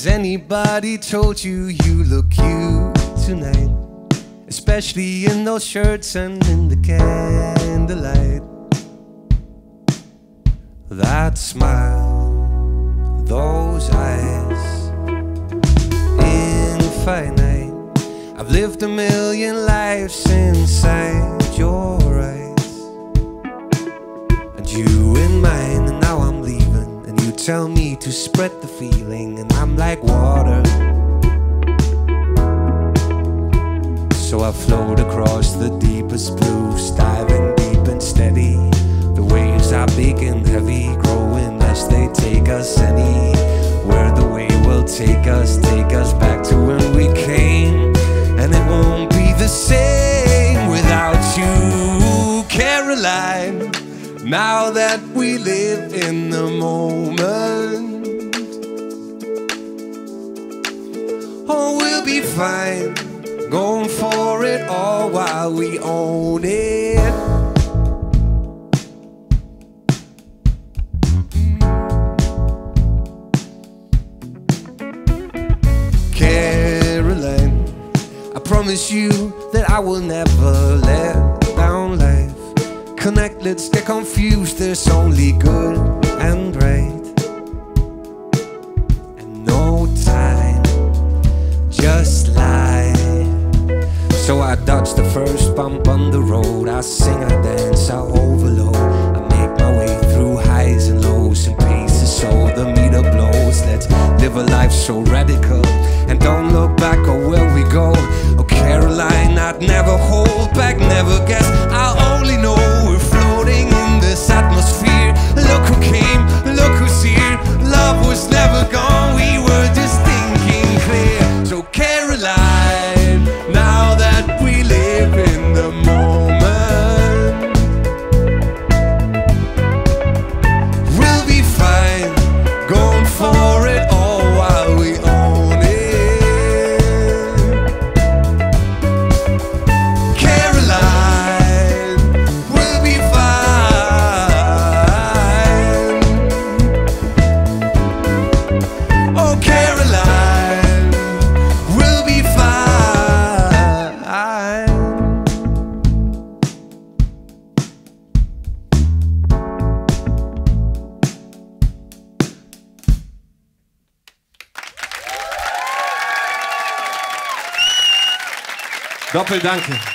Has anybody told you you look cute tonight? Especially in those shirts and in the candlelight. That smile, those eyes, infinite. I've lived a million lives inside your eyes, and you in mine, and now I'm leaving, and you tell me to spread the feeling, and I'm like water. So I float across the deepest blues, diving deep and steady. The waves are big and heavy, growing as they take us anywhere the wave will take us back to when we came. And it won't be the same without you, Caroline. Now that we live in the moment, oh, we'll be fine, going for it all while we own it. Caroline, I promise you that I will never let down life. Connect, let's get confused, there's only good and right, and no time, just life. So I dodge the first bump on the road, I sing, I dance, I overload, I make my way through highs and lows and paces so the meter blows. Let's live a life so radical and don't look back or where we go. Oh Caroline, I'd never hold back, never guess, I only know we're floating in this atmosphere. Look who came, look who's here, love was never gone, we were just thinking clear. So Caroline, now that we live in the moment, we'll be fine, going for it all while we own it. Caroline, we'll be fine. Oh Caroline, we'll be fine. Doppeldanke.